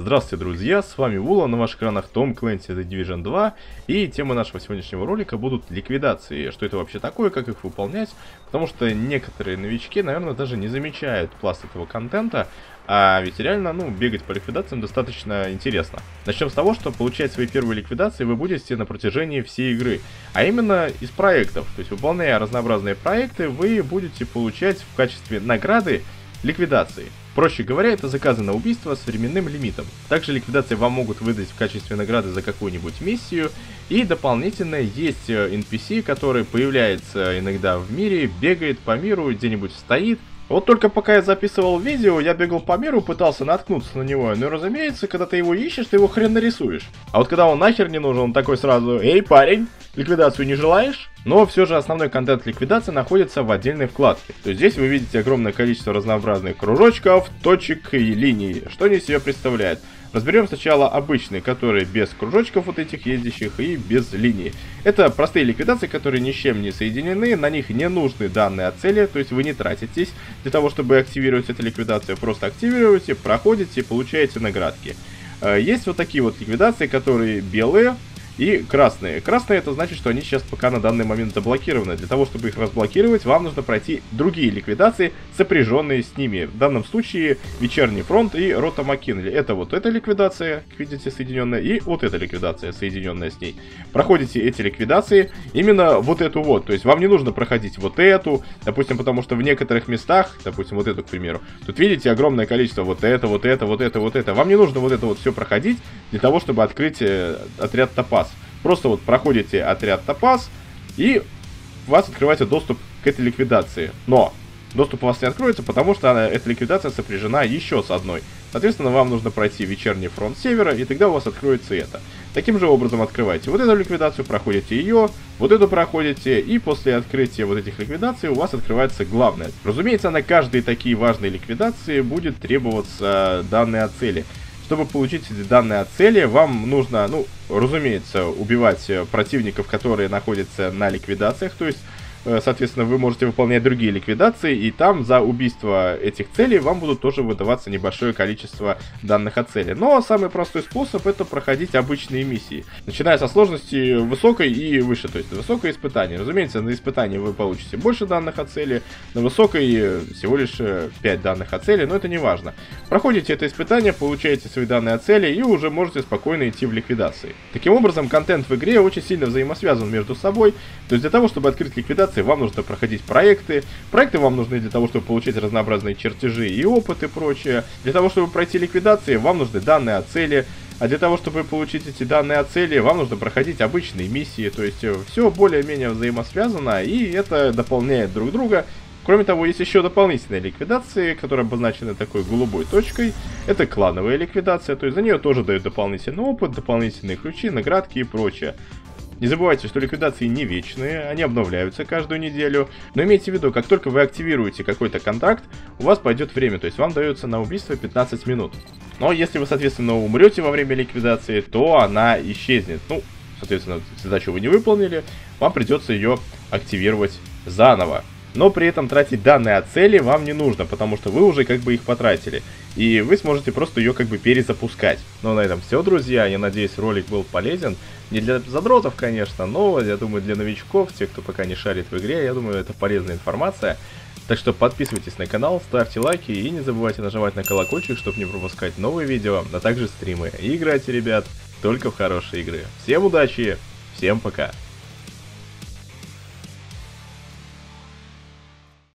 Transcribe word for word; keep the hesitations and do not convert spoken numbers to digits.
Здравствуйте, друзья, с вами Вула, на ваших экранах Tom Clancy The Division два, и темы нашего сегодняшнего ролика будут ликвидации. Что это вообще такое, как их выполнять, потому что некоторые новички, наверное, даже не замечают пласт этого контента, а ведь реально, ну, бегать по ликвидациям достаточно интересно. Начнем с того, что получать свои первые ликвидации вы будете на протяжении всей игры, а именно из проектов. То есть, выполняя разнообразные проекты, вы будете получать в качестве награды ликвидации. Проще говоря, это заказы на убийство с временным лимитом. Также ликвидации вам могут выдать в качестве награды за какую-нибудь миссию. И дополнительно есть эн пи си, который появляется иногда в мире, бегает по миру, где-нибудь стоит. Вот только пока я записывал видео, я бегал по миру, пытался наткнуться на него. Ну и разумеется, когда ты его ищешь, ты его хрен нарисуешь. А вот когда он нахер не нужен, он такой сразу: «Эй, парень, ликвидацию не желаешь?» Но все же основной контент ликвидации находится в отдельной вкладке. То есть здесь вы видите огромное количество разнообразных кружочков, точек и линий. Что они из себя представляют? Разберем сначала обычные, которые без кружочков вот этих ездящих и без линий. Это простые ликвидации, которые ни с чем не соединены, на них не нужны данные о цели, то есть вы не тратитесь для того, чтобы активировать эту ликвидацию, просто активируете, проходите, получаете наградки. Есть вот такие вот ликвидации, которые белые и красные. Красные — это значит, что они сейчас пока на данный момент заблокированы. Для того, чтобы их разблокировать, вам нужно пройти другие ликвидации, сопряженные с ними. В данном случае Вечерний фронт и Рота Маккинли. Это вот эта ликвидация, как видите, соединенная, и вот эта ликвидация, соединенная с ней. Проходите эти ликвидации, именно вот эту вот. То есть вам не нужно проходить вот эту, допустим, потому что в некоторых местах, допустим, вот эту, к примеру, тут видите огромное количество вот это, вот это, вот это, вот это. Вам не нужно вот это вот все проходить для того, чтобы открыть отряд Топаз. Просто вот проходите отряд Топаз, и у вас открывается доступ к этой ликвидации. Но доступ у вас не откроется, потому что она, эта ликвидация сопряжена еще с одной. Соответственно, вам нужно пройти Вечерний фронт Севера, и тогда у вас откроется это. Таким же образом открывайте вот эту ликвидацию, проходите ее, вот эту проходите, и после открытия вот этих ликвидаций у вас открывается главное. Разумеется, на каждые такие важные ликвидации будет требоваться данные о цели. Чтобы получить эти данные о цели, вам нужно, ну, разумеется, убивать противников, которые находятся на ликвидациях, то есть, соответственно, вы можете выполнять другие ликвидации, и там за убийство этих целей вам будут тоже выдаваться небольшое количество данных о цели. Но самый простой способ — это проходить обычные миссии, начиная со сложности высокой и выше, то есть высокое испытание. Разумеется, на испытании вы получите больше данных о цели, на высокой всего лишь пять данных о цели, но это не важно. Проходите это испытание, получаете свои данные о цели и уже можете спокойно идти в ликвидации. Таким образом, контент в игре очень сильно взаимосвязан между собой, то есть для того, чтобы открыть ликвидацию, вам нужно проходить проекты. Проекты вам нужны для того, чтобы получить разнообразные чертежи и опыт и прочее. Для того, чтобы пройти ликвидации, вам нужны данные о цели. А для того, чтобы получить эти данные о цели, вам нужно проходить обычные миссии. То есть все более-менее взаимосвязано, и это дополняет друг друга. Кроме того, есть еще дополнительные ликвидации, которые обозначены такой голубой точкой. Это клановая ликвидация, то есть за нее тоже дают дополнительный опыт, дополнительные ключи, наградки и прочее. Не забывайте, что ликвидации не вечные, они обновляются каждую неделю. Но имейте в виду, как только вы активируете какой-то контракт, у вас пойдет время, то есть вам дается на убийство пятнадцать минут. Но если вы, соответственно, умрете во время ликвидации, то она исчезнет. Ну, соответственно, задачу вы не выполнили, вам придется ее активировать заново. Но при этом тратить данные о цели вам не нужно, потому что вы уже как бы их потратили. И вы сможете просто ее как бы перезапускать. Ну, на этом все, друзья. Я надеюсь, ролик был полезен. Не для задротов, конечно, но, я думаю, для новичков, тех, кто пока не шарит в игре, я думаю, это полезная информация. Так что подписывайтесь на канал, ставьте лайки и не забывайте нажимать на колокольчик, чтобы не пропускать новые видео, а также стримы. И играйте, ребят, только в хорошие игры. Всем удачи, всем пока!